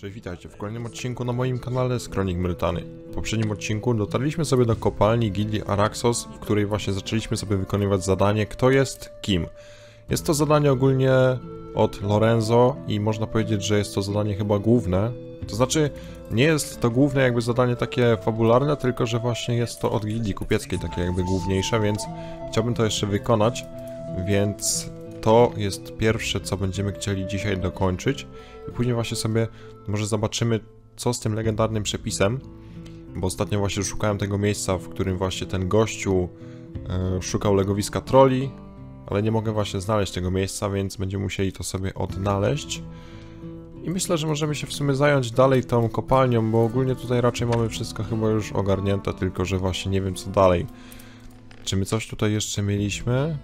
Cześć, witajcie w kolejnym odcinku na moim kanale Skronik Mrytany. W poprzednim odcinku dotarliśmy sobie do kopalni Gildii Araxos, w której właśnie zaczęliśmy sobie wykonywać zadanie Kto jest kim. Jest to zadanie ogólnie od Lorenzo i można powiedzieć, że jest to zadanie chyba główne. To znaczy, nie jest to główne jakby zadanie takie fabularne, tylko że właśnie jest to od Gildii Kupieckiej takie jakby główniejsze, więc chciałbym to jeszcze wykonać, więc to jest pierwsze, co będziemy chcieli dzisiaj dokończyć i później właśnie sobie może zobaczymy, co z tym legendarnym przepisem, bo ostatnio właśnie szukałem tego miejsca, w którym właśnie ten gościu szukał legowiska trolli, ale nie mogę właśnie znaleźć tego miejsca, więc będziemy musieli to sobie odnaleźć. I myślę, że możemy się w sumie zająć dalej tą kopalnią, bo ogólnie tutaj raczej mamy wszystko chyba już ogarnięte, tylko że właśnie nie wiem co dalej. Czy my coś tutaj jeszcze mieliśmy?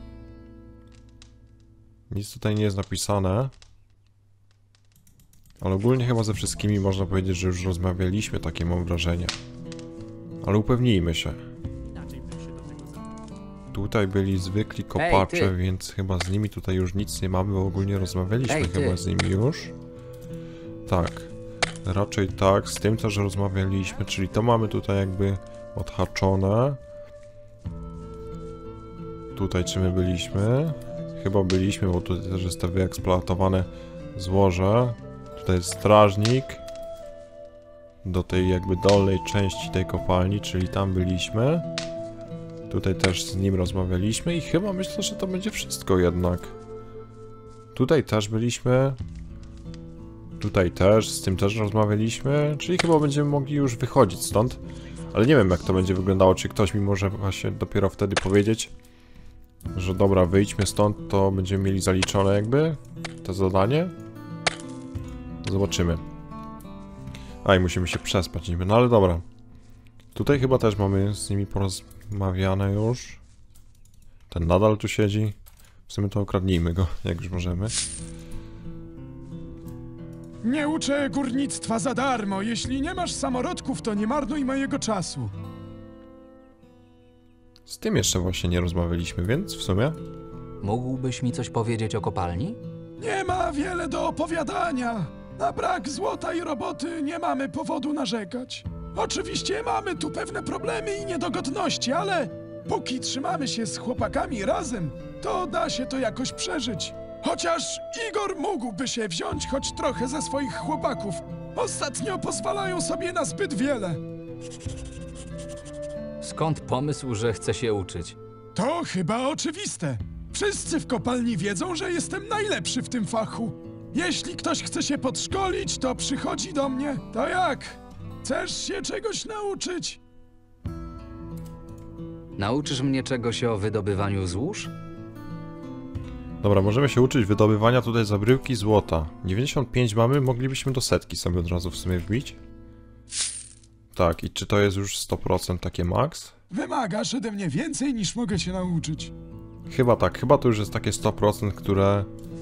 Nic tutaj nie jest napisane. Ale ogólnie chyba ze wszystkimi można powiedzieć, że już rozmawialiśmy, takie mam wrażenie. Ale upewnijmy się. Tutaj byli zwykli kopacze, więc chyba z nimi tutaj już nic nie mamy, bo ogólnie rozmawialiśmy chyba z nimi już. Tak, raczej tak, z tym też rozmawialiśmy, czyli to mamy tutaj jakby odhaczone. Tutaj czy my byliśmy? Chyba byliśmy, bo tutaj też jest to wyeksploatowane złoże. Tutaj jest strażnik. Do tej jakby dolnej części tej kopalni, czyli tam byliśmy. Tutaj też z nim rozmawialiśmy i chyba myślę, że to będzie wszystko jednak. Tutaj też byliśmy. Tutaj też, z tym też rozmawialiśmy, czyli chyba będziemy mogli już wychodzić stąd. Ale nie wiem jak to będzie wyglądało, czy ktoś mi może właśnie dopiero wtedy powiedzieć, że dobra, wyjdźmy stąd, to będziemy mieli zaliczone jakby to zadanie. Zobaczymy. A i musimy się przespać niby, no ale dobra. Tutaj chyba też mamy z nimi porozmawiane już. Ten nadal tu siedzi. W sumie to okradnijmy go, jak już możemy. Nie uczę górnictwa za darmo. Jeśli nie masz samorodków, to nie marnuj mojego czasu. Z tym jeszcze właśnie nie rozmawialiśmy, więc w sumie... Mógłbyś mi coś powiedzieć o kopalni? Nie ma wiele do opowiadania. Na brak złota i roboty nie mamy powodu narzekać. Oczywiście mamy tu pewne problemy i niedogodności, ale póki trzymamy się z chłopakami razem, to da się to jakoś przeżyć. Chociaż Igor mógłby się wziąć choć trochę ze swoich chłopaków. Ostatnio pozwalają sobie na zbyt wiele. Skąd pomysł, że chcę się uczyć? To chyba oczywiste. Wszyscy w kopalni wiedzą, że jestem najlepszy w tym fachu. Jeśli ktoś chce się podszkolić, to przychodzi do mnie. To jak? Chcesz się czegoś nauczyć? Nauczysz mnie czegoś o wydobywaniu złóż? Dobra, możemy się uczyć wydobywania tutaj za bryłki złota. 95 mamy, moglibyśmy do setki sobie od razu w sumie wbić. Tak, i czy to jest już 100% takie max? Wymagasz ode mnie więcej niż mogę się nauczyć. Chyba tak, chyba to już jest takie 100%, które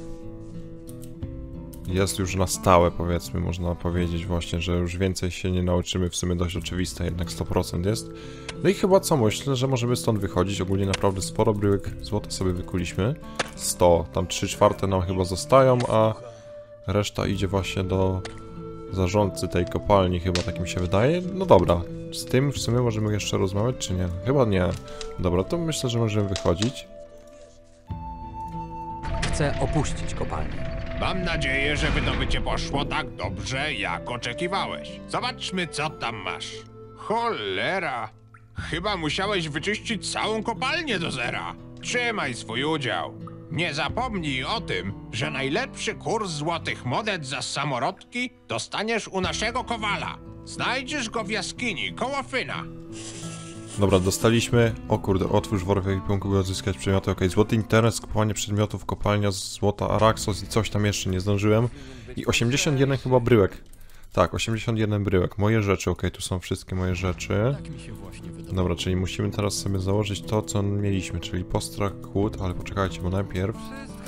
jest już na stałe, powiedzmy, można powiedzieć właśnie, że już więcej się nie nauczymy, w sumie dość oczywiste, jednak 100% jest. No i chyba co, myślę, że możemy stąd wychodzić, ogólnie naprawdę sporo bryłek złota sobie wykuliśmy. 100, tam 3/4 nam chyba zostają, a reszta idzie właśnie do zarządcy tej kopalni, chyba tak mi się wydaje. No dobra, z tym w sumie możemy jeszcze rozmawiać, czy nie? Chyba nie. Dobra, to myślę, że możemy wychodzić. Chcę opuścić kopalnię. Mam nadzieję, że wydobycie poszło tak dobrze, jak oczekiwałeś. Zobaczmy, co tam masz. Cholera! Chyba musiałeś wyczyścić całą kopalnię do zera. Trzymaj swój udział. Nie zapomnij o tym, że najlepszy kurs złotych monet za samorodki dostaniesz u naszego kowala. Znajdziesz go w jaskini koło Fyna. Dobra, dostaliśmy... O kurde, otwórz worek ekwipunku, by odzyskać przedmioty. Ok, złoty internet, skupowanie przedmiotów, kopalnia z złota Araxos i coś tam jeszcze nie zdążyłem. I 81 chyba bryłek. Tak, 81 bryłek. Moje rzeczy, ok, tu są wszystkie moje rzeczy. Dobra, czyli musimy teraz sobie założyć to, co mieliśmy, czyli postrach, kłód, ale poczekajcie, bo najpierw...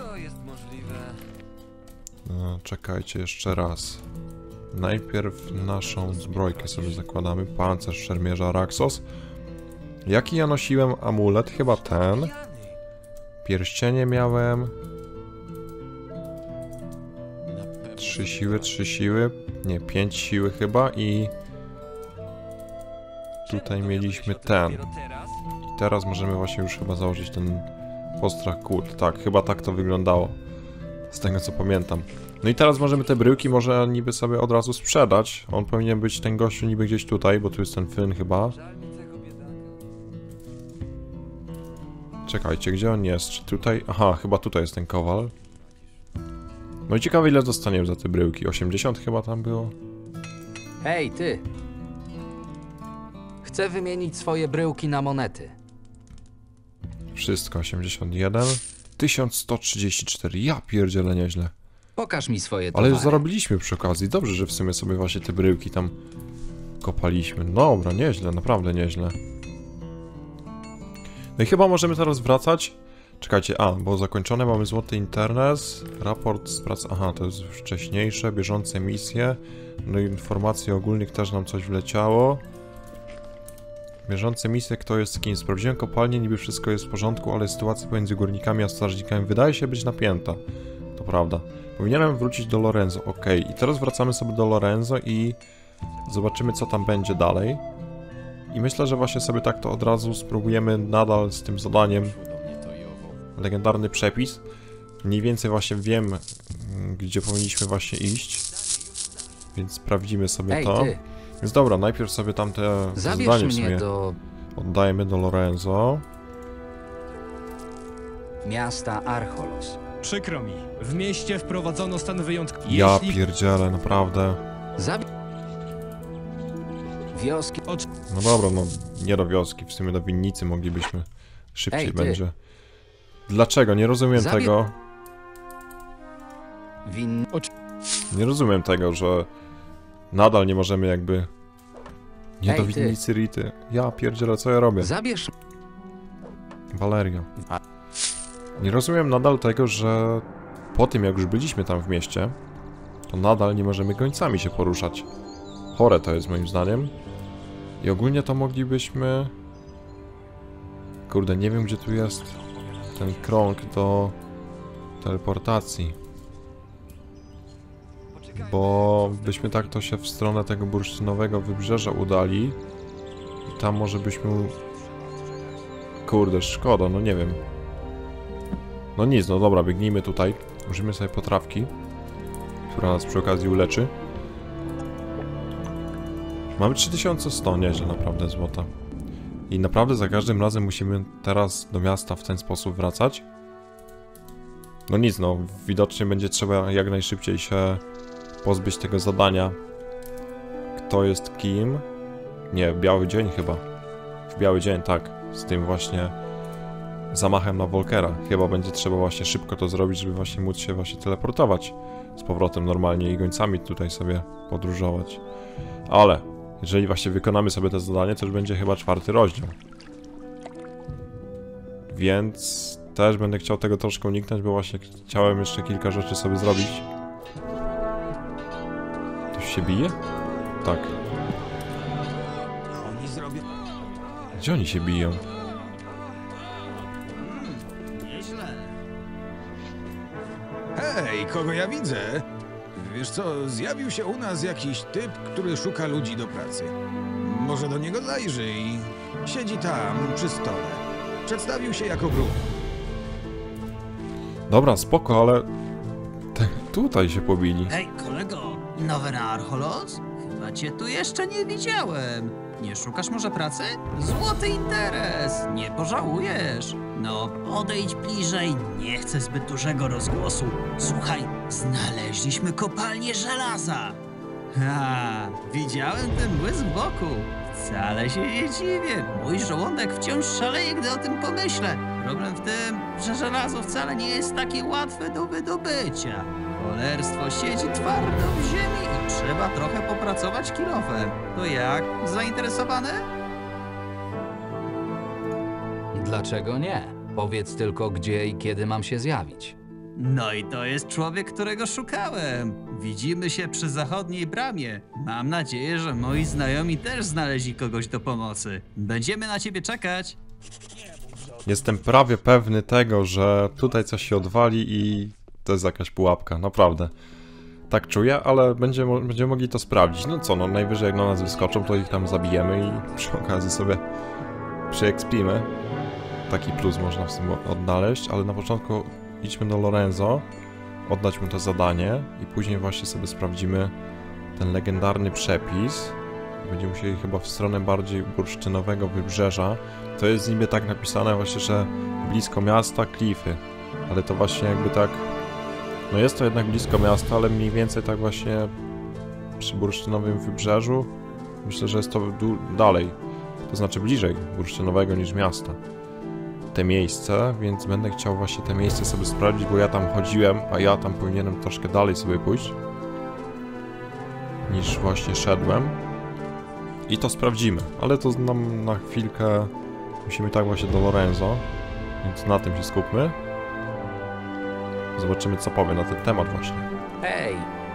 czekajcie jeszcze raz. Najpierw naszą zbrojkę sobie zakładamy, pancerz szermierza Araxos. Jaki ja nosiłem amulet? Chyba ten. Pierścienie miałem. 3 siły, 3 siły. Nie, 5 siły chyba i... Tutaj mieliśmy ten. I teraz możemy właśnie już chyba założyć ten postrach kult. Tak, chyba tak to wyglądało. Z tego co pamiętam. No i teraz możemy te bryłki może niby sobie od razu sprzedać. On powinien być, ten gościu, niby gdzieś tutaj, bo tu jest ten Fyn chyba. Czekajcie, gdzie on jest? Czy tutaj? Aha, chyba tutaj jest ten kowal. No i ciekawe, ile dostaniemy za te bryłki. 80 chyba tam było. Hej, ty! Chcę wymienić swoje bryłki na monety. Wszystko, 81. 1134. Ja pierdzielę, nieźle. Pokaż mi swoje Ale towary. już zarobiliśmy przy okazji. Dobrze, że w sumie sobie właśnie te bryłki tam kopaliśmy. Dobra, nieźle, naprawdę nieźle. No i chyba możemy teraz wracać. Czekajcie, bo zakończone mamy złoty internet, raport z pracy, aha, to jest wcześniejsze, bieżące misje, no i informacji ogólnych też nam coś wleciało. Bieżące misje, kto jest z kim? Sprawdziłem kopalnię, niby wszystko jest w porządku, ale sytuacja pomiędzy górnikami a strażnikami wydaje się być napięta. To prawda. Powinienem wrócić do Lorenzo, okej. I teraz wracamy sobie do Lorenzo i zobaczymy, co tam będzie dalej. I myślę, że właśnie sobie tak to od razu spróbujemy nadal z tym zadaniem. Legendarny przepis. Mniej więcej właśnie wiem, gdzie powinniśmy właśnie iść. Więc sprawdzimy sobie to. Ty. Więc dobra, najpierw sobie tamte Zabierz zadanie w mnie sumie do oddajemy do Lorenzo. miasta Archolos. Przykro mi, w mieście wprowadzono stan wyjątkowy. Ja pierdzielę, naprawdę. Wioski. No dobra, no nie do wioski, w sumie do winnicy moglibyśmy. Szybciej Ej, ty. będzie. Dlaczego? Nie rozumiem tego. Nie rozumiem tego, że nadal nie możemy jakby... Nie do Ej, ty. winnicy Rity. Ja pierdzielę, co ja robię? Zabierz. Valerio. Nie rozumiem nadal tego, że po tym jak już byliśmy tam w mieście, to nadal nie możemy gońcami się poruszać. Chore to jest moim zdaniem. I ogólnie to moglibyśmy... Kurde, nie wiem gdzie tu jest ten krąg do teleportacji. Bo byśmy tak to się w stronę tego bursztynowego wybrzeża udali. I tam może byśmy... Kurde, szkoda, no nie wiem. No nic, no dobra, biegnijmy tutaj. Użyjmy sobie potrawki, która nas przy okazji uleczy. Mamy 3100, nieźle naprawdę złota. I naprawdę za każdym razem musimy teraz do miasta w ten sposób wracać. No nic, no widocznie będzie trzeba jak najszybciej się pozbyć tego zadania. Kto jest kim? Nie, w biały dzień chyba. W biały dzień, tak. Z tym właśnie zamachem na Volkera. Chyba będzie trzeba właśnie szybko to zrobić, żeby właśnie móc się właśnie teleportować z powrotem normalnie i gońcami tutaj sobie podróżować. Ale jeżeli właśnie wykonamy sobie to zadanie, to już będzie chyba 4. rozdział. Więc też będę chciał tego troszkę uniknąć, bo właśnie chciałem jeszcze kilka rzeczy sobie zrobić. Ktoś się bije? Tak. Gdzie oni się biją? Hej, kogo ja widzę? Wiesz co, zjawił się u nas jakiś typ, który szuka ludzi do pracy. Może do niego zajrzyj. Siedzi tam, przy stole. Przedstawił się jako grób. Dobra, spoko, ale... tutaj się pobili. Hej, kolego, nowy na Archolos? Chyba cię tu jeszcze nie widziałem. Nie szukasz może pracy? Złoty interes, nie pożałujesz. No, podejdź bliżej, nie chcę zbyt dużego rozgłosu. Słuchaj, znaleźliśmy kopalnię żelaza. Ha, widziałem ten błysk wokół. Wcale się nie dziwię. Mój żołądek wciąż szaleje, gdy o tym pomyślę. Problem w tym, że żelazo wcale nie jest takie łatwe do wydobycia. Cholerstwo siedzi twardo w ziemi i trzeba trochę popracować kilofem. To jak? Zainteresowany? Dlaczego nie? Powiedz tylko, gdzie i kiedy mam się zjawić. No i to jest człowiek, którego szukałem. Widzimy się przy zachodniej bramie. Mam nadzieję, że moi znajomi też znaleźli kogoś do pomocy. Będziemy na ciebie czekać. Jestem prawie pewny tego, że tutaj coś się odwali i to jest jakaś pułapka, naprawdę. Tak czuję, ale będziemy mogli to sprawdzić. No co, no najwyżej jak na nas wyskoczą, to ich tam zabijemy i przy okazji sobie przyekspimy. Taki plus można w sumie odnaleźć, ale na początku idźmy do Lorenzo, oddać mu to zadanie i później właśnie sobie sprawdzimy ten legendarny przepis. Będziemy musieli chyba w stronę bardziej bursztynowego wybrzeża. To jest niby tak napisane właśnie, że blisko miasta, klify. Ale to właśnie jakby tak... No jest to jednak blisko miasta, ale mniej więcej tak właśnie przy bursztynowym wybrzeżu. Myślę, że jest to dalej. To znaczy bliżej bursztynowego niż miasta. Te miejsce, więc będę chciał właśnie te miejsce sobie sprawdzić, bo ja tam chodziłem, a ja tam powinienem troszkę dalej sobie pójść niż właśnie szedłem. I to sprawdzimy, ale to nam na chwilkę musimy tak właśnie do Lorenzo, więc na tym się skupmy. Zobaczymy, co powie na ten temat właśnie. Hej!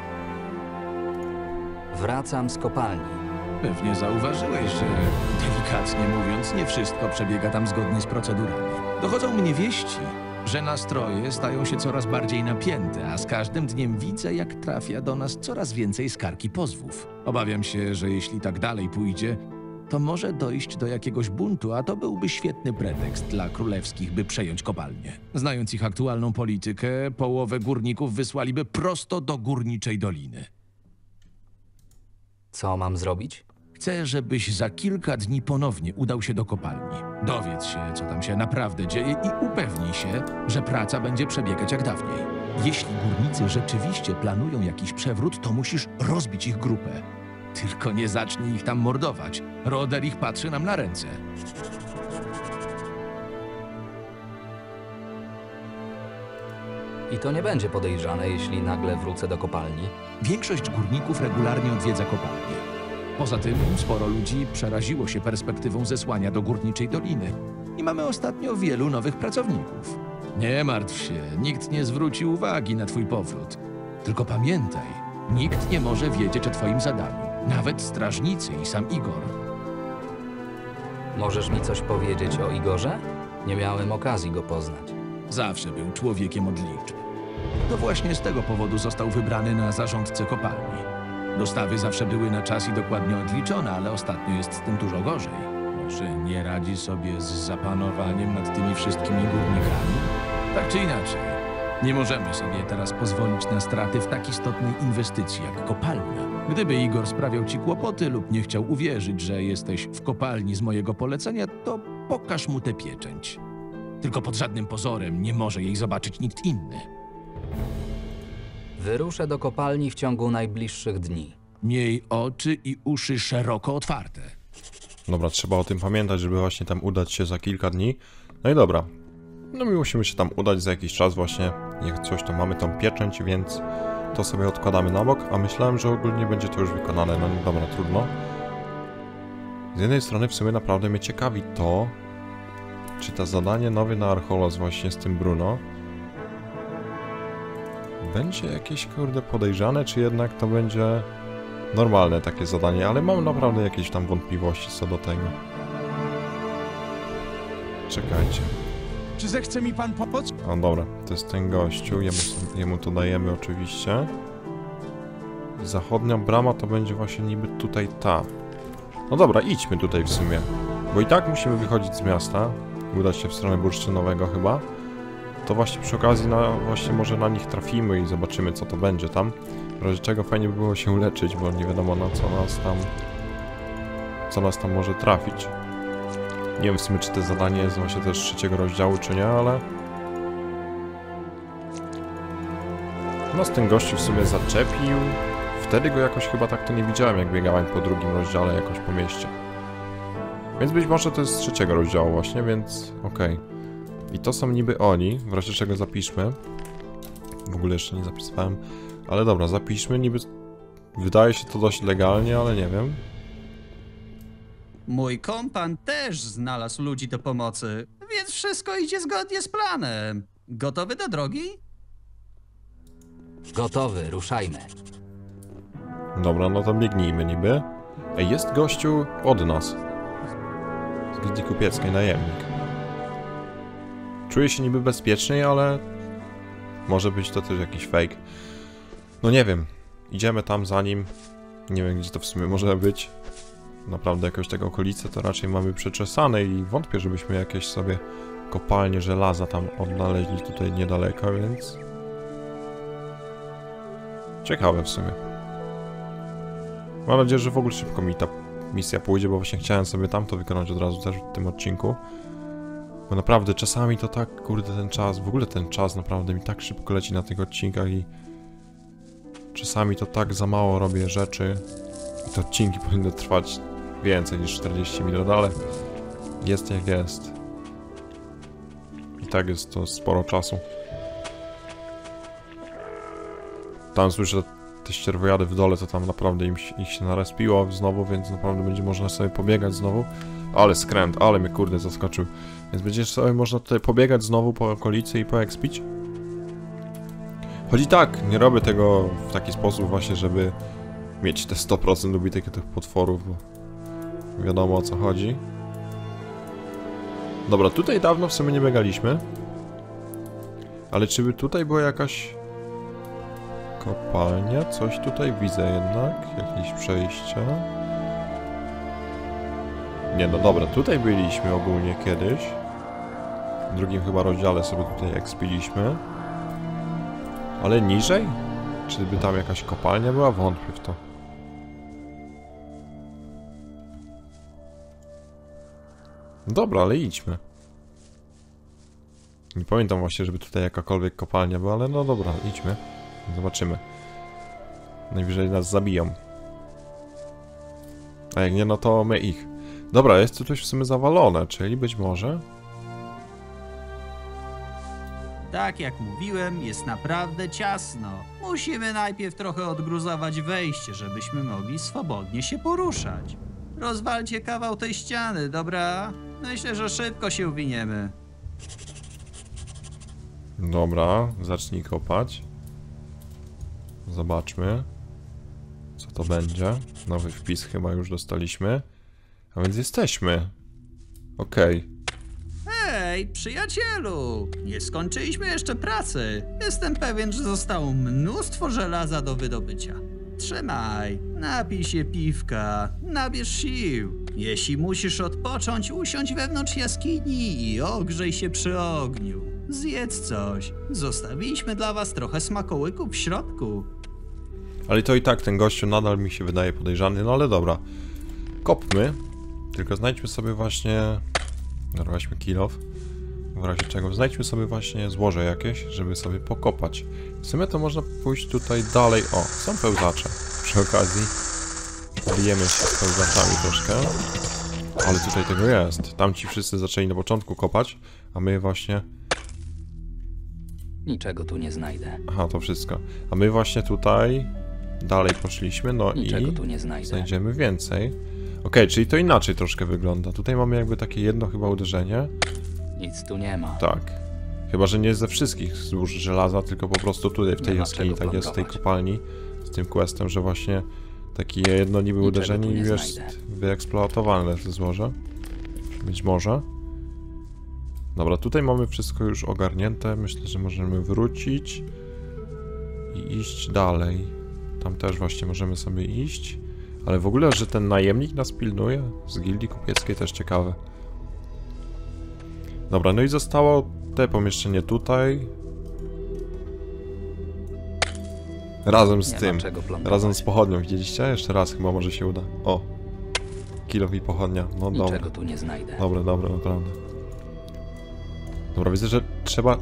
Wracam z kopalni. Pewnie zauważyłeś, że delikatnie mówiąc, nie wszystko przebiega tam zgodnie z procedurami. Dochodzą mnie wieści, że nastroje stają się coraz bardziej napięte, a z każdym dniem widzę, jak trafia do nas coraz więcej skarg i pozwów. Obawiam się, że jeśli tak dalej pójdzie, to może dojść do jakiegoś buntu, a to byłby świetny pretekst dla królewskich, by przejąć kopalnię. Znając ich aktualną politykę, połowę górników wysłaliby prosto do Górniczej Doliny. Co mam zrobić? Chcę, żebyś za kilka dni ponownie udał się do kopalni. Dowiedz się, co tam się naprawdę dzieje i upewnij się, że praca będzie przebiegać jak dawniej. Jeśli górnicy rzeczywiście planują jakiś przewrót, to musisz rozbić ich grupę. Tylko nie zacznij ich tam mordować. Roderich patrzy nam na ręce. I to nie będzie podejrzane, jeśli nagle wrócę do kopalni. Większość górników regularnie odwiedza kopalnię. Poza tym sporo ludzi przeraziło się perspektywą zesłania do Górniczej Doliny. I mamy ostatnio wielu nowych pracowników. Nie martw się, nikt nie zwróci uwagi na twój powrót. Tylko pamiętaj, nikt nie może wiedzieć o twoim zadaniu. Nawet strażnicy i sam Igor. Możesz mi coś powiedzieć o Igorze? Nie miałem okazji go poznać. Zawsze był człowiekiem od liczb. To właśnie z tego powodu został wybrany na zarządcę kopalni. Dostawy zawsze były na czas i dokładnie odliczone, ale ostatnio jest z tym dużo gorzej. Może nie radzi sobie z zapanowaniem nad tymi wszystkimi górnikami? Tak czy inaczej, nie możemy sobie teraz pozwolić na straty w tak istotnej inwestycji jak kopalnia. Gdyby Igor sprawiał ci kłopoty lub nie chciał uwierzyć, że jesteś w kopalni z mojego polecenia, to pokaż mu tę pieczęć. Tylko pod żadnym pozorem nie może jej zobaczyć nikt inny. Wyruszę do kopalni w ciągu najbliższych dni. Miej oczy i uszy szeroko otwarte. Dobra, trzeba o tym pamiętać, żeby właśnie tam udać się za kilka dni. No i dobra. No my musimy się tam udać za jakiś czas właśnie. Jak coś, to mamy tą pieczęć, więc to sobie odkładamy na bok. A myślałem, że ogólnie będzie to już wykonane. No dobra, trudno. Z jednej strony w sumie naprawdę mnie ciekawi to, czy to zadanie nowe na Archolos właśnie z tym Bruno będzie jakieś, kurde, podejrzane, czy jednak to będzie normalne takie zadanie, ale mam naprawdę jakieś tam wątpliwości co do tego. Czekajcie. Czy zechce mi pan pomóc? O dobra, to jest ten gościu, jemu to dajemy oczywiście. Zachodnia brama to będzie właśnie niby tutaj ta. No dobra, idźmy tutaj w sumie, bo i tak musimy wychodzić z miasta, udać się w stronę bursztynowego chyba. To właśnie przy okazji, właśnie może na nich trafimy i zobaczymy, co to będzie tam. W razie czego fajnie by było się uleczyć, bo nie wiadomo na co nas tam może trafić. Nie wiem w sumie, czy to zadanie jest właśnie też z 3 rozdziału, czy nie, ale... Nas ten gościu w sumie zaczepił. Wtedy go jakoś chyba tak to nie widziałem, jak biegałem po 2 rozdziale jakoś po mieście. Więc być może to jest z 3 rozdziału właśnie, więc okej. I to są niby oni, w razie czego zapiszmy. W ogóle jeszcze nie zapisywałem. Ale dobra, zapiszmy, niby... Wydaje się to dość legalnie, ale nie wiem. Mój kompan też znalazł ludzi do pomocy, więc wszystko idzie zgodnie z planem. Gotowy do drogi? Gotowy, ruszajmy. Dobra, no to biegnijmy niby. Ej, jest gościu od nas. Z Gildii Kupieckiej, najemnik. Czuję się niby bezpieczniej, ale... Może być to też jakiś fake. No nie wiem. idziemy tam za nim. Nie wiem, gdzie to w sumie może być. Naprawdę jakoś tego okolice to raczej mamy przeczesane i wątpię, żebyśmy jakieś sobie kopalnie żelaza tam odnaleźli tutaj niedaleko, więc... Ciekawe w sumie. Mam nadzieję, że w ogóle szybko mi ta misja pójdzie, bo właśnie chciałem sobie tamto wykonać od razu też w tym odcinku. Bo naprawdę czasami to tak, kurde, ten czas, w ogóle ten czas naprawdę mi tak szybko leci na tych odcinkach i... Czasami to tak za mało robię rzeczy i te odcinki powinny trwać więcej niż 40 minut, ale jest jak jest. I tak jest to sporo czasu. Tam słyszę te ścierwojady w dole, to tam naprawdę ich się narespiło znowu, więc naprawdę będzie można sobie pobiegać znowu. Ale skręt, ale mnie kurde zaskoczył. Więc będzie sobie można tutaj pobiegać znowu po okolicy i poekspić. Choć i tak, nie robię tego w taki sposób właśnie, żeby mieć te 100% ubitych tych potworów, bo wiadomo o co chodzi. Dobra, tutaj dawno w sumie nie biegaliśmy. Ale czy by tutaj była jakaś kopalnia? Coś tutaj widzę jednak, jakieś przejścia. Nie no dobra, tutaj byliśmy ogólnie kiedyś. W drugim chyba rozdziale sobie tutaj ekspiliśmy. Ale niżej? Czy by tam jakaś kopalnia była? Wątpię w to. Dobra, ale idźmy. Nie pamiętam właśnie, żeby tutaj jakakolwiek kopalnia była, ale no dobra, idźmy. Zobaczymy. Najwyżej nas zabiją. A jak nie, no to my ich. Dobra, jest tu coś w sumie zawalone, czyli być może... Tak jak mówiłem, jest naprawdę ciasno. Musimy najpierw trochę odgruzować wejście, żebyśmy mogli swobodnie się poruszać. Rozwalcie kawał tej ściany, dobra? Myślę, że szybko się uwiniemy. Dobra, zacznij kopać. Zobaczmy, co to będzie. Nowy wpis chyba już dostaliśmy. A więc jesteśmy. Okej. Hej, przyjacielu! Nie skończyliśmy jeszcze pracy. Jestem pewien, że zostało mnóstwo żelaza do wydobycia. Trzymaj, napij się piwka, nabierz sił. Jeśli musisz odpocząć, usiądź wewnątrz jaskini i ogrzej się przy ogniu. Zjedz coś. Zostawiliśmy dla was trochę smakołyków w środku. Ale to i tak ten gościu nadal mi się wydaje podejrzany, no ale dobra. Kopmy. Tylko znajdźmy sobie właśnie... Dobra, weźmy kill off. W razie czego znajdźmy sobie właśnie złoże jakieś, żeby sobie pokopać. W sumie to można pójść tutaj dalej. O, są pełzacze. Przy okazji bijemy się z pełzaczami troszkę. Ale tutaj tego jest. Tamci wszyscy zaczęli na początku kopać, a my właśnie... Niczego tu nie znajdę. Aha, to wszystko. A my właśnie tutaj dalej poszliśmy, no Niczego i tu nie znajdę. znajdziemy więcej. Okej, czyli to inaczej troszkę wygląda. Tutaj mamy jakby takie jedno chyba uderzenie. Nic tu nie ma. Tak. Chyba, że nie ze wszystkich złóż żelaza, tylko po prostu tutaj w tej Nie ma jaskini, czego tak jest w tej plądrować. kopalni, z tym questem, że właśnie takie jedno niby Niczego uderzenie tu nie i jest znajdę. wyeksploatowane te złoże. Być może. Dobra, tutaj mamy wszystko już ogarnięte. Myślę, że możemy wrócić i iść dalej. Tam też właśnie możemy sobie iść. Ale w ogóle, że ten najemnik nas pilnuje z gildii kupieckiej, też ciekawe. Dobra, no i zostało te pomieszczenie tutaj. Razem z Nie tym. ma czego plądrować. Razem z pochodnią, widzieliście? Jeszcze raz chyba może się uda. O! Kilof i pochodnia. No dobra. Niczego tu nie znajdę. Dobre, naprawdę. Dobra, widzę, że trzeba...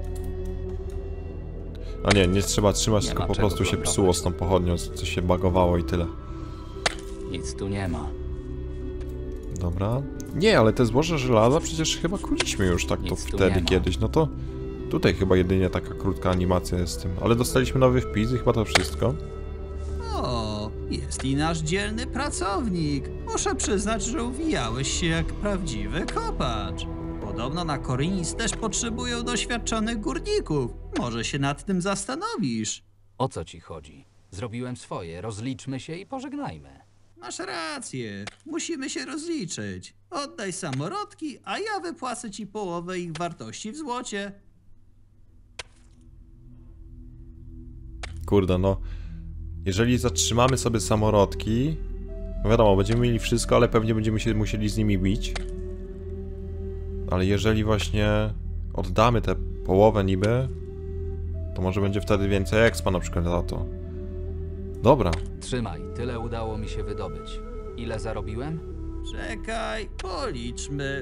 A nie, nie trzeba trzymać, Nie tylko ma po czego prostu się plądrować. psuło z tą pochodnią, coś się bagowało i tyle. Nic tu nie ma. Dobra. Nie, ale te złoże żelaza przecież chyba kuliśmy już tak to Nic tu wtedy nie ma. kiedyś, no to... Tutaj chyba jedynie taka krótka animacja jest z tym, ale dostaliśmy nowy wpis i chyba to wszystko. O, jest i nasz dzielny pracownik. Muszę przyznać, że uwijałeś się jak prawdziwy kopacz. Podobno na Korinis też potrzebują doświadczonych górników. Może się nad tym zastanowisz. O co ci chodzi? Zrobiłem swoje, rozliczmy się i pożegnajmy. Masz rację. Musimy się rozliczyć. Oddaj samorodki, a ja wypłacę ci połowę ich wartości w złocie. Kurde, no. Jeżeli zatrzymamy sobie samorodki, no wiadomo, będziemy mieli wszystko, ale pewnie będziemy się musieli z nimi bić. Ale jeżeli właśnie oddamy tę połowę niby, to może będzie wtedy więcej expa na przykład za to. Dobra. Trzymaj, tyle udało mi się wydobyć. Ile zarobiłem? Czekaj, policzmy.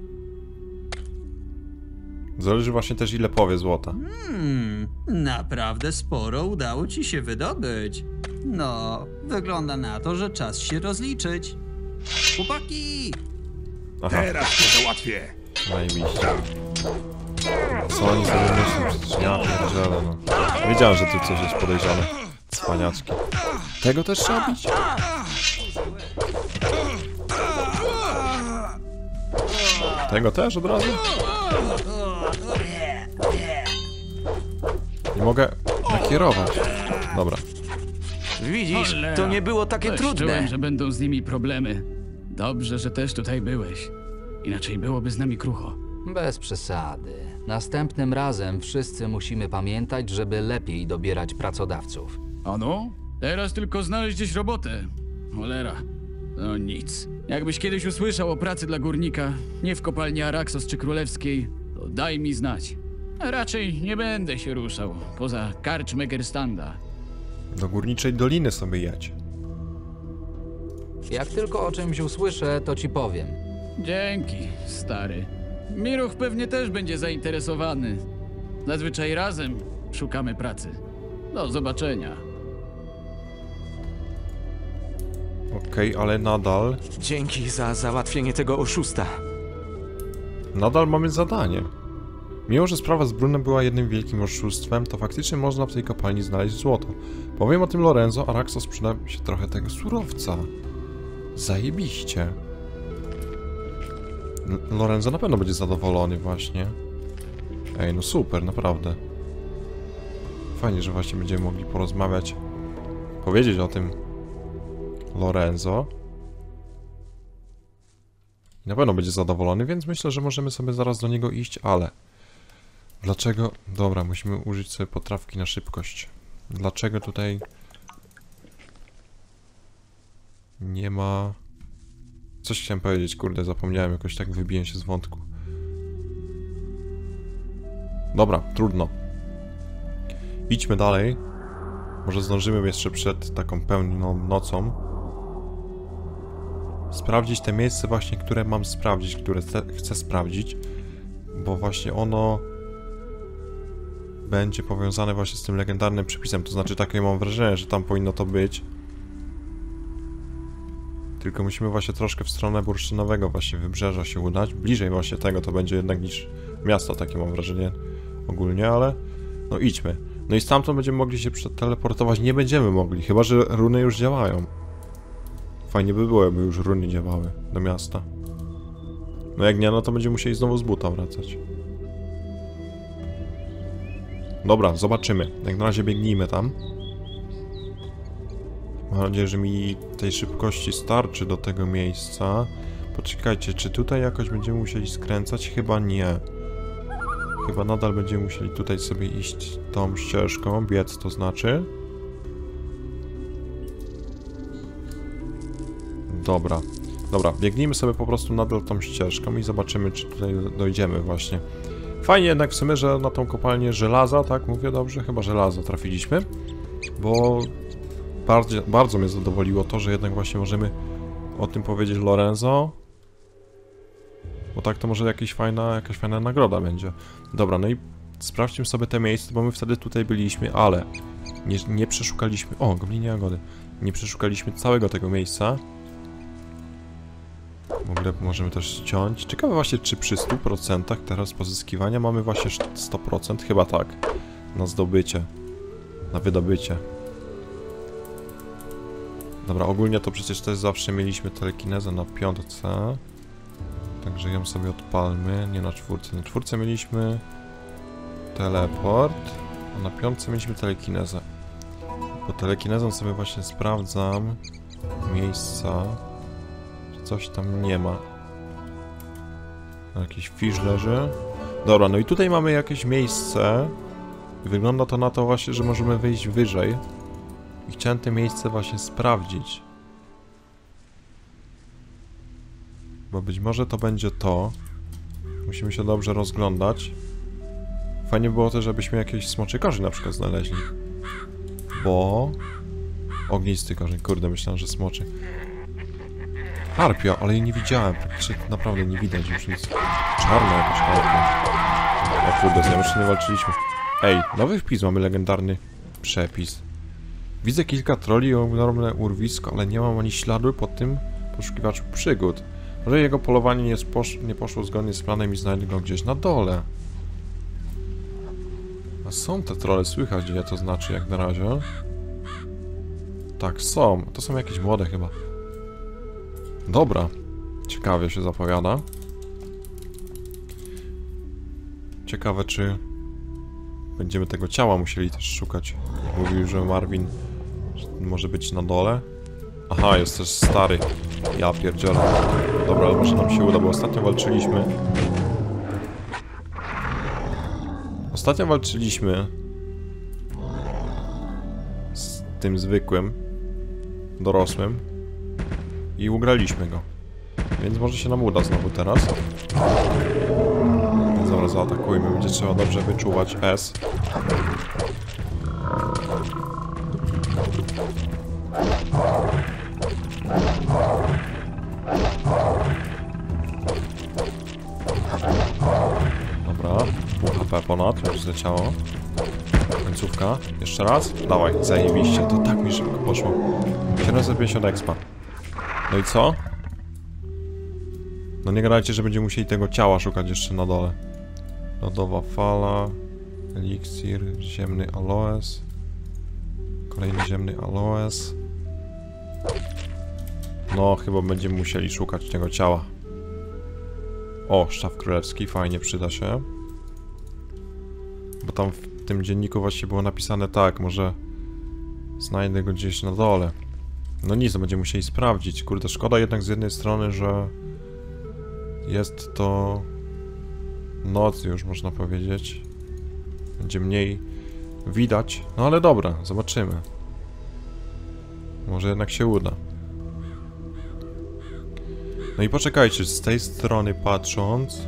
Zależy właśnie też ile powie złota. Naprawdę sporo udało ci się wydobyć. No, wygląda na to, że czas się rozliczyć. Chłopaki! Aha, Teraz cię załatwię. zajebiście. Co oni sobie myślą? Przecież ja pierdzielę, no. Wiedziałem, że tu coś jest podejrzane. Cwaniaczki. Tego też trzeba bić? Tego też od razu? Nie mogę nakierować. Dobra. Widzisz, to nie było takie Coś trudne. czułem, że będą z nimi problemy. Dobrze, że też tutaj byłeś. Inaczej byłoby z nami krucho. Bez przesady. Następnym razem wszyscy musimy pamiętać, żeby lepiej dobierać pracodawców. Ano? Teraz tylko znaleźć gdzieś robotę. Cholera. No nic. Jakbyś kiedyś usłyszał o pracy dla górnika, nie w kopalni Araxos czy Królewskiej, to daj mi znać. A raczej nie będę się ruszał, poza karczmę Gerstanda. Do Górniczej Doliny sobie jedź. Jak tylko o czymś usłyszę, to ci powiem. Dzięki, stary. Miruch pewnie też będzie zainteresowany. Zazwyczaj razem szukamy pracy. Do zobaczenia. Okej, ale nadal... Dzięki za załatwienie tego oszusta. Nadal mamy zadanie. Mimo, że sprawa z Brunem była jednym wielkim oszustwem, to faktycznie można w tej kopalni znaleźć złoto. Powiem o tym Lorenzo, Araxos przyda się trochę tego surowca. Zajebiście. Lorenzo na pewno będzie zadowolony właśnie. Ej, no super, naprawdę. Fajnie, że właśnie będziemy mogli porozmawiać, powiedzieć o tym Lorenzo. Na pewno będzie zadowolony, więc myślę, że możemy sobie zaraz do niego iść, ale... Dlaczego... Dobra, musimy użyć sobie potrawki na szybkość. Dlaczego tutaj... nie ma... Coś chciałem powiedzieć, kurde, zapomniałem, jakoś tak wybiłem się z wątku. Dobra, trudno. Idźmy dalej. Może zdążymy jeszcze przed taką pełną nocą sprawdzić te miejsce właśnie, które mam sprawdzić, które chcę sprawdzić, bo właśnie ono będzie powiązane właśnie z tym legendarnym przepisem, to znaczy takie mam wrażenie, że tam powinno to być. Tylko musimy właśnie troszkę w stronę bursztynowego właśnie wybrzeża się udać, bliżej właśnie tego to będzie jednak niż miasto, takie mam wrażenie ogólnie, ale no idźmy. No i stamtąd będziemy mogli się przeteleportować, nie będziemy mogli, chyba że runy już działają. Fajnie by było, jakby już runy działały do miasta. No jak nie, no to będziemy musieli znowu z buta wracać. Dobra, zobaczymy. Jak na razie biegnijmy tam. Mam nadzieję, że mi tej szybkości starczy do tego miejsca. Poczekajcie, czy tutaj jakoś będziemy musieli skręcać? Chyba nie. Chyba nadal będziemy musieli tutaj sobie iść tą ścieżką, biec to znaczy. Dobra, dobra, biegnijmy sobie po prostu nadal tą ścieżką i zobaczymy, czy tutaj dojdziemy właśnie. Fajnie jednak w sumie, że na tą kopalnię żelaza, tak mówię dobrze? Chyba żelaza trafiliśmy, bo bardzo mnie zadowoliło to, że jednak właśnie możemy o tym powiedzieć Lorenzo. Bo tak to może jakaś fajna nagroda będzie. Dobra, no i sprawdźmy sobie te miejsce, bo my wtedy tutaj byliśmy, ale nie przeszukaliśmy... O, goblinie jagody. Nie przeszukaliśmy całego tego miejsca. W ogóle możemy też ściąć. Ciekawe właśnie, czy przy 100% teraz pozyskiwania mamy właśnie 100%? Chyba tak. Na zdobycie. Na wydobycie. Dobra, ogólnie to przecież też zawsze mieliśmy telekinezę na 5. Także ją sobie odpalmy. Nie na 4. Na 4 mieliśmy teleport, a na 5 mieliśmy telekinezę. Po telekinezą sobie właśnie sprawdzam miejsca. Coś tam nie ma. Jakiś fisz leży. Dobra, no i tutaj mamy jakieś miejsce. Wygląda to na to właśnie, że możemy wyjść wyżej. I chciałem to miejsce właśnie sprawdzić. Bo być może to będzie to. Musimy się dobrze rozglądać. Fajnie było też, żebyśmy jakieś smoczy korzeń na przykład znaleźli. Bo... Ognisty korzeń, kurde, myślałem, że smoczy. Harpia, ale jej nie widziałem. Czy naprawdę nie widać już nic. Czarna jakaś harpia. O kurde, z nią jeszcze nie walczyliśmy. Ej, nowy wpis, mamy legendarny przepis. Widzę kilka troli i ogromne urwisko, ale nie mam ani śladu po tym poszukiwaczu przygód. Może jego polowanie nie poszło zgodnie z planem i znajdę go gdzieś na dole. A są te trole, słychać gdzie to znaczy jak na razie. Tak, są. To są jakieś młode chyba. Dobra. Ciekawie się zapowiada. Ciekawe czy będziemy tego ciała musieli też szukać. Mówił, że Marvin może być na dole. Aha, jest też stary. Ja pierdzielę. Dobra, ale może nam się uda, bo ostatnio walczyliśmy. Z tym zwykłym, dorosłym i ugraliśmy go. Więc może się nam uda znowu teraz. Więc dobra, zaatakujmy. Będzie trzeba dobrze wyczuwać S. Dobra, pół HP ponad, już zleciało. Końcówka, jeszcze raz. Dawaj, zajebiście, to tak mi szybko poszło. 750 expa. No i co? No nie gadajcie, że będziemy musieli tego ciała szukać jeszcze na dole. Lodowa fala, eliksir, ziemny aloes. Kolejny ziemny aloes. No, chyba będziemy musieli szukać tego ciała. O, sztab królewski, fajnie, przyda się. Bo tam w tym dzienniku właśnie było napisane tak, może znajdę go gdzieś na dole. No nic, to będziemy musieli sprawdzić. Kurde, szkoda jednak z jednej strony, że jest to noc już, można powiedzieć. Będzie mniej widać. No ale dobra, zobaczymy. Może jednak się uda. No i poczekajcie, z tej strony patrząc...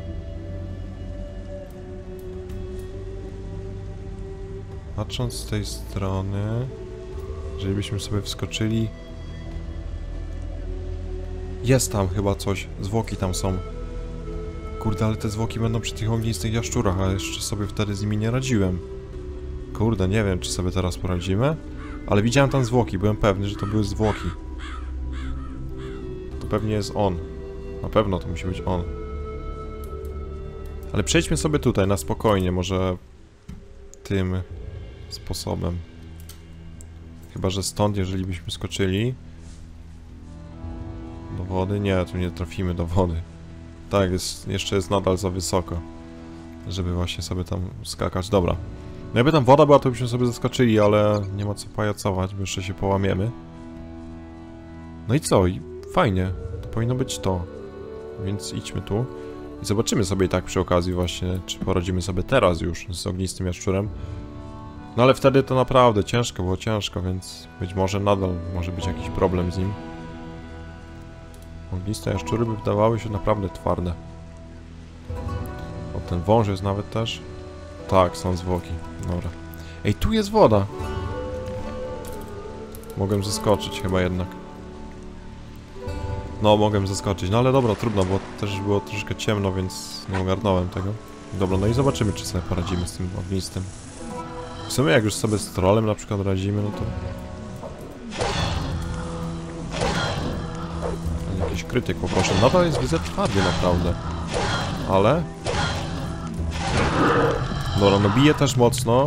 Patrząc z tej strony... Jeżeli byśmy sobie wskoczyli... Jest tam chyba coś, zwłoki tam są. Kurde, ale te zwłoki będą przy tych ognistych jaszczurach, a jeszcze sobie wtedy z nimi nie radziłem. Kurde, nie wiem, czy sobie teraz poradzimy. Ale widziałem tam zwłoki, byłem pewny, że to były zwłoki. To pewnie jest on. Na pewno to musi być on. Ale przejdźmy sobie tutaj na spokojnie, może tym sposobem. Chyba że stąd, jeżeli byśmy skoczyli do wody, nie, tu nie trafimy do wody. Tak, jeszcze jest nadal za wysoko, żeby właśnie sobie tam skakać. Dobra. No jakby tam woda była, to byśmy sobie zaskoczyli, ale nie ma co pajacować, bo jeszcze się połamiemy. No i co? I fajnie. To powinno być to. Więc idźmy tu i zobaczymy sobie i tak przy okazji właśnie, czy poradzimy sobie teraz już z ognistym jaszczurem. No ale wtedy to naprawdę ciężko, było ciężko, więc być może nadal może być jakiś problem z nim. Ogniste jaszczury by wydawały się naprawdę twarde. O, ten wąż jest nawet też. Tak, są zwłoki. Dobra. Ej, tu jest woda! Mogłem zaskoczyć chyba jednak. No, mogłem zaskoczyć. No ale dobra, trudno, bo też było troszkę ciemno, więc nie ogarnąłem tego. Dobra, no i zobaczymy, czy sobie poradzimy z tym ognistym. W sumie jak już sobie z trolem na przykład radzimy, no to... Jakiś krytyk poproszę. Nadal jest widzę twardy naprawdę. Ale... Dobra, no bije też mocno.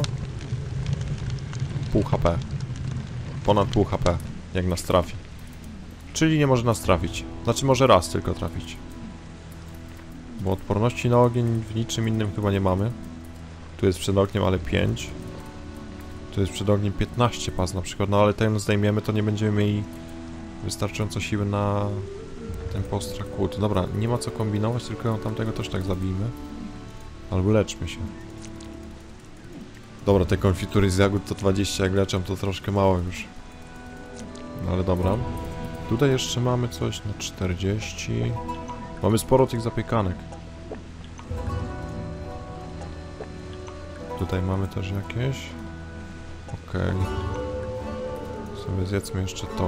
Pół HP. Ponad pół HP, jak nas trafi. Czyli nie może nas trafić. Znaczy może raz tylko trafić. Bo odporności na ogień w niczym innym chyba nie mamy. Tu jest przed ogniem, ale 5. Tu jest przed ogniem 15 pas na przykład. No ale ten zdejmiemy, to nie będziemy mieli wystarczająco siły na ten postrach kłód. Dobra, nie ma co kombinować, tylko tamtego też tak zabijmy. Albo leczmy się. Dobra, te konfitury z jagód to 20, jak leczę to troszkę mało już. No ale dobra. Tutaj jeszcze mamy coś na 40. Mamy sporo tych zapiekanek. Tutaj mamy też jakieś. Okej. Sobie zjedzmy jeszcze to.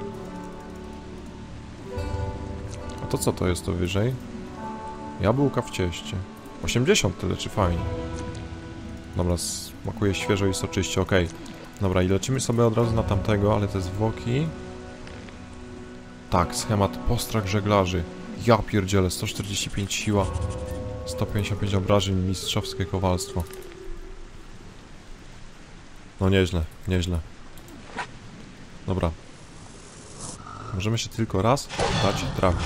A to co to jest to wyżej? Jabłka w cieście. 80 tyle, czy fajnie? Dobra, smakuje świeżo i soczyście, okej. Dobra, i lecimy sobie od razu na tamtego, ale te zwłoki... Tak, schemat postrach żeglarzy. Ja pierdzielę, 145 siła, 155 obrażeń, mistrzowskie kowalstwo. No nieźle, nieźle. Dobra. Możemy się tylko raz dać trafić.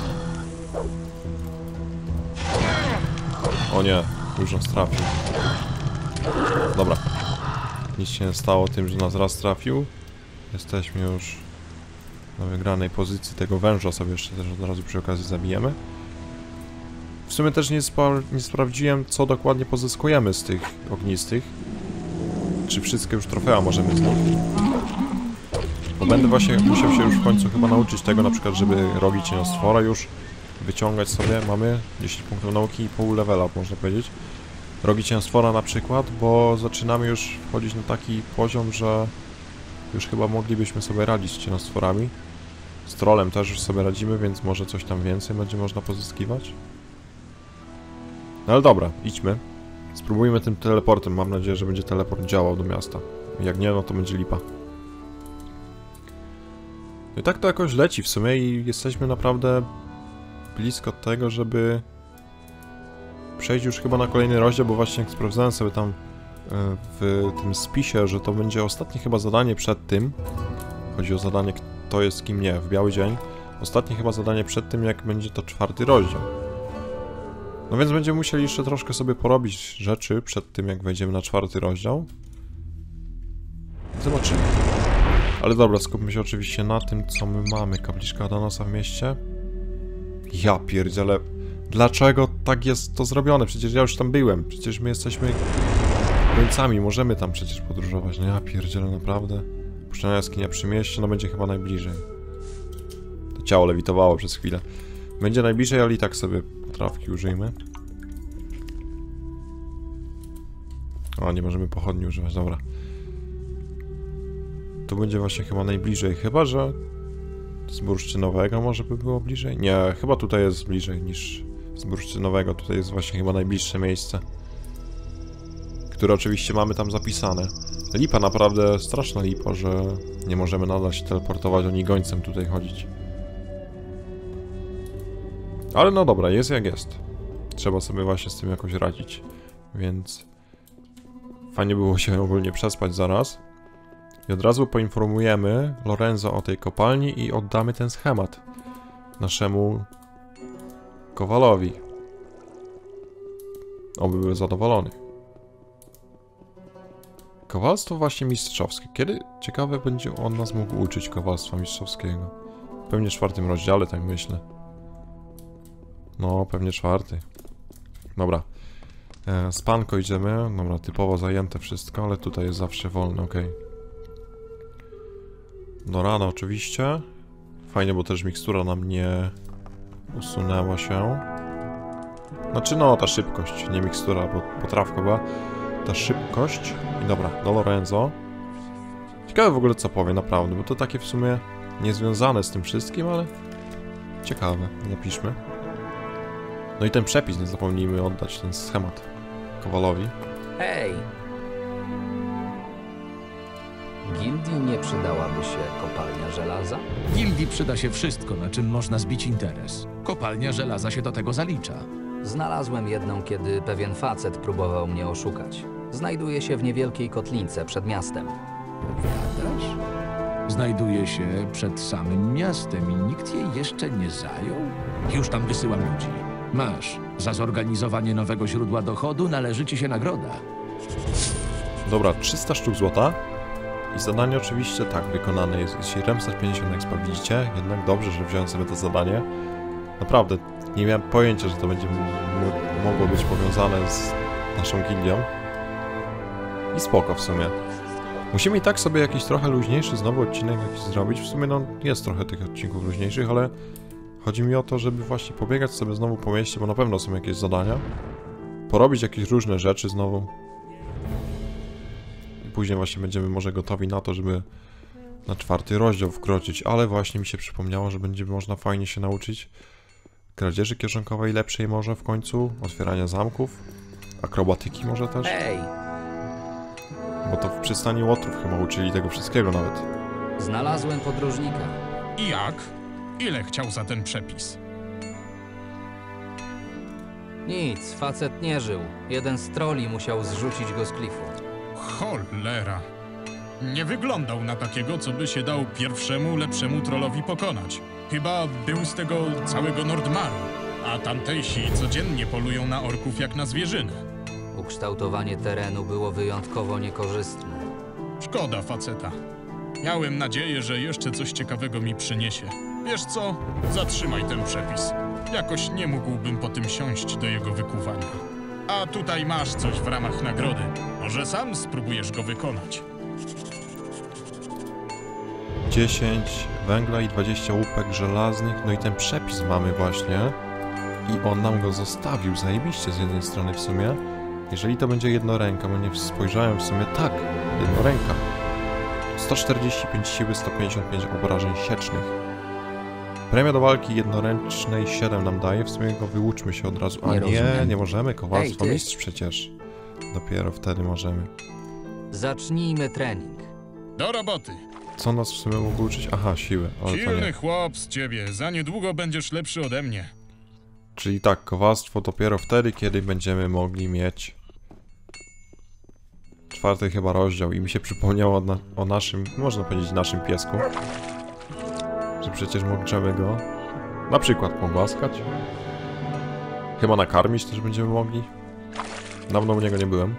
O nie, już nas trafił. Dobra. Nic się nie stało tym, że nas raz trafił. Jesteśmy już na wygranej pozycji. Tego węża sobie jeszcze też od razu przy okazji zabijemy. W sumie też nie sprawdziłem, co dokładnie pozyskujemy z tych ognistych. Czy wszystkie już trofea możemy zdobyć. Bo będę właśnie musiał się już w końcu chyba nauczyć tego, na przykład, żeby rogi cieniostwora już wyciągać sobie. Mamy 10 punktów nauki i pół levela, można powiedzieć. Rogi cieniostwora na przykład, bo zaczynamy już wchodzić na taki poziom, że już chyba moglibyśmy sobie radzić z cieniostworami. Z trolem też już sobie radzimy, więc może coś tam więcej będzie można pozyskiwać. No ale dobra, idźmy. Spróbujmy tym teleportem. Mam nadzieję, że będzie teleport działał do miasta. Jak nie, no to będzie lipa. No i tak to jakoś leci w sumie i jesteśmy naprawdę blisko tego, żeby przejść już chyba na kolejny rozdział, bo właśnie jak sprawdzałem sobie tam w tym spisie, że to będzie ostatnie chyba zadanie przed tym. Chodzi o zadanie kto jest kim nie, w biały dzień. Ostatnie chyba zadanie przed tym, jak będzie to 4. rozdział. No więc będziemy musieli jeszcze troszkę sobie porobić rzeczy przed tym, jak wejdziemy na 4. rozdział. Zobaczymy. Ale dobra, skupmy się oczywiście na tym, co my mamy. Kapliczka Adanosa w mieście. Ja pierdzielę. Dlaczego tak jest to zrobione? Przecież ja już tam byłem. Przecież my jesteśmy końcami. Możemy tam przecież podróżować. No ja pierdzielę, naprawdę. Puszczona jaskinia przy mieście, no będzie chyba najbliżej. To ciało lewitowało przez chwilę. Będzie najbliżej, ale i tak sobie potrawki użyjmy. O, nie możemy pochodni używać, dobra. Tu będzie właśnie chyba najbliżej, chyba że z bursztynowego może by było bliżej? Nie, chyba tutaj jest bliżej niż z bursztynowego. Tutaj jest właśnie chyba najbliższe miejsce, które oczywiście mamy tam zapisane. Lipa, naprawdę straszna lipa, że nie możemy nadal się teleportować, oni gońcem tutaj chodzić. Ale no dobra, jest jak jest. Trzeba sobie właśnie z tym jakoś radzić, więc fajnie było się ogólnie przespać zaraz. I od razu poinformujemy Lorenzo o tej kopalni i oddamy ten schemat naszemu Kowalowi. Oby był zadowolony. Kowalstwo właśnie mistrzowskie. Kiedy, ciekawe, będzie on nas mógł uczyć kowalstwa mistrzowskiego? Pewnie w 4. rozdziale, tak myślę. No, pewnie 4. Dobra. Spanko idziemy. Dobra, typowo zajęte wszystko, ale tutaj jest zawsze wolne, okej. Do rana oczywiście. Fajnie, bo też mikstura nam nie usunęła się. Znaczy no, ta szybkość, nie mikstura, bo potrawka była. Ta szybkość. I dobra, do Lorenzo. Ciekawe w ogóle co powie, naprawdę, bo to takie w sumie niezwiązane z tym wszystkim, ale ciekawe, napiszmy. No i ten przepis, nie zapomnijmy oddać ten schemat Kowalowi. Hej! Gildii nie przydałaby się kopalnia żelaza? Gildii przyda się wszystko, na czym można zbić interes. Kopalnia żelaza się do tego zalicza. Znalazłem jedną, kiedy pewien facet próbował mnie oszukać. Znajduje się w niewielkiej kotlince przed miastem. Powiadasz? Znajduje się przed samym miastem i nikt jej jeszcze nie zajął? Już tam wysyłam ludzi. Masz. Za zorganizowanie nowego źródła dochodu należy ci się nagroda. Dobra, 300 sztuk złota. I zadanie oczywiście tak wykonane jest. Jeśli Remsat 50 expa, widzicie? Jednak dobrze, że wziąłem sobie to zadanie. Naprawdę, nie miałem pojęcia, że to będzie mogło być powiązane z naszą gildią. I spoko w sumie. Musimy i tak sobie jakiś trochę luźniejszy znowu odcinek jakiś zrobić. W sumie no jest trochę tych odcinków luźniejszych, ale chodzi mi o to, żeby właśnie pobiegać sobie znowu po mieście, bo na pewno są jakieś zadania. Porobić jakieś różne rzeczy znowu. I później właśnie będziemy może gotowi na to, żeby na 4. rozdział wkroczyć, ale właśnie mi się przypomniało, że będzie można fajnie się nauczyć kradzieży kieszonkowej lepszej może w końcu, otwierania zamków, akrobatyki może też. Hej! Bo to w przystani Łotrów chyba uczyli tego wszystkiego nawet. Znalazłem podróżnika. I jak? Ile chciał za ten przepis? Nic, facet nie żył. Jeden z troli musiał zrzucić go z klifu. Cholera. Nie wyglądał na takiego, co by się dał pierwszemu, lepszemu trollowi pokonać. Chyba był z tego całego Nordmaru, a tamtejsi codziennie polują na orków jak na zwierzyny. Ukształtowanie terenu było wyjątkowo niekorzystne. Szkoda faceta. Miałem nadzieję, że jeszcze coś ciekawego mi przyniesie. Wiesz co? Zatrzymaj ten przepis. Jakoś nie mógłbym po tym siąść do jego wykuwania. A tutaj masz coś w ramach nagrody. Może sam spróbujesz go wykonać. 10 węgla i 20 łupek żelaznych, no i ten przepis mamy właśnie. I on nam go zostawił, zajebiście z jednej strony w sumie. Jeżeli to będzie jednoręka, bo nie spojrzałem w sumie, tak, jednoręka. 145 siły, 155 obrażeń siecznych. Premia do walki jednoręcznej 7 nam daje, w sumie go wyuczmy się od razu. A nie możemy, kowalstwo mistrz przecież. Dopiero wtedy możemy. Zacznijmy trening. Do roboty. Co nas w sumie mógł uczyć? Aha, siły, ale to Silny nie. chłop z ciebie, za niedługo będziesz lepszy ode mnie. Czyli tak, kowalstwo dopiero wtedy, kiedy będziemy mogli mieć 4. chyba rozdział i mi się przypomniało o naszym, można powiedzieć naszym piesku. Że przecież możemy go na przykład pogłaskać. Chyba nakarmić też będziemy mogli. Dawno u niego nie byłem.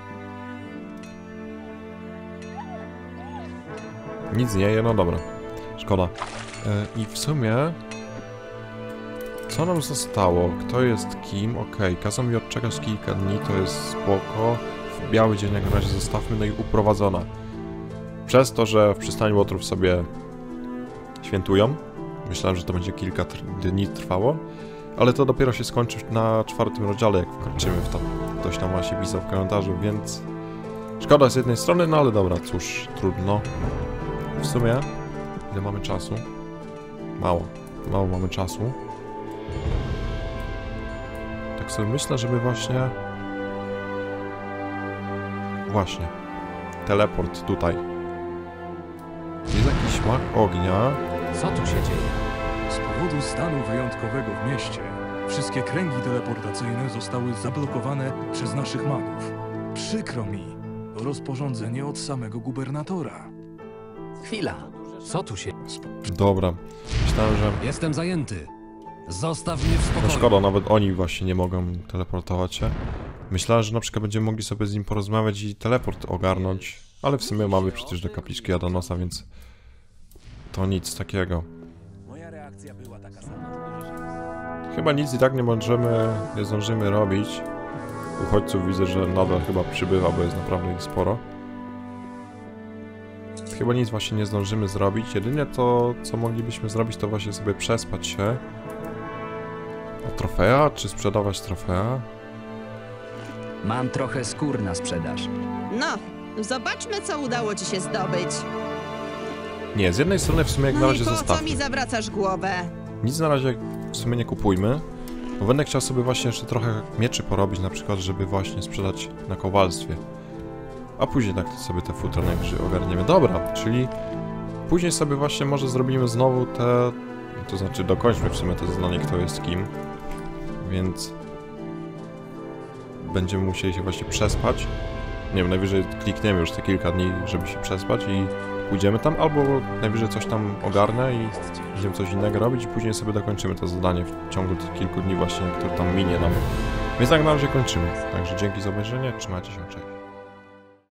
Nic nie je, no dobra. Szkoda. I w sumie... Co nam zostało? Kto jest kim? Okej, kazał mi odczekać kilka dni, to jest spoko. W biały dzień jak na razie zostawmy, no i uprowadzona. Przez to, że w przystani Łotrów sobie świętują. Myślałem, że to będzie kilka dni trwało. Ale to dopiero się skończy na 4. rozdziale, jak wkroczymy w to. Ktoś tam właśnie pisał w komentarzu, więc... Szkoda z jednej strony, no ale dobra, cóż, trudno. W sumie, ile mamy czasu? Mało mamy czasu. Tak sobie myślę, żeby właśnie... Teleport tutaj. Jest jakiś mak ognia. Co tu się dzieje? Z powodu stanu wyjątkowego w mieście, wszystkie kręgi teleportacyjne zostały zablokowane przez naszych magów. Przykro mi, to rozporządzenie od samego gubernatora. Chwila. Co tu się... Dobra. Myślałem, że... Jestem zajęty. Zostaw mnie w No spokoju. szkoda, nawet oni właśnie nie mogą teleportować się. Myślałem, że na przykład będziemy mogli sobie z nim porozmawiać i teleport ogarnąć. Ale w sumie mamy przecież do kapliczki Adanosa, więc... To nic takiego. Chyba nic i tak nie zdążymy robić. Uchodźców widzę, że nadal chyba przybywa, bo jest naprawdę ich sporo. Chyba nic właśnie nie zdążymy zrobić. Jedynie to, co moglibyśmy zrobić, to właśnie sobie przespać się. A trofea? Czy sprzedawać trofea? Mam trochę skór na sprzedaż. No, zobaczmy, co udało ci się zdobyć. Nie, z jednej strony w sumie jak na No i razie po co zostawmy. mi zawracasz głowę? Nic na razie w sumie nie kupujmy. Bo będę chciał sobie właśnie jeszcze trochę mieczy porobić, na przykład, żeby właśnie sprzedać na kowalstwie. A później tak sobie te futra najwyżej ogarniemy. Dobra, czyli później sobie właśnie może zrobimy znowu te... To znaczy dokończmy w sumie to zadanie, kto jest kim. Więc... Będziemy musieli się właśnie przespać. Nie wiem, najwyżej klikniemy już te kilka dni, żeby się przespać i pójdziemy tam, albo najwyżej coś tam ogarnę i będziemy coś innego robić i później sobie dokończymy to zadanie w ciągu tych kilku dni właśnie, które tam minie nam. Więc tak na razie kończymy. Także dzięki za obejrzenie, trzymajcie się, cześć.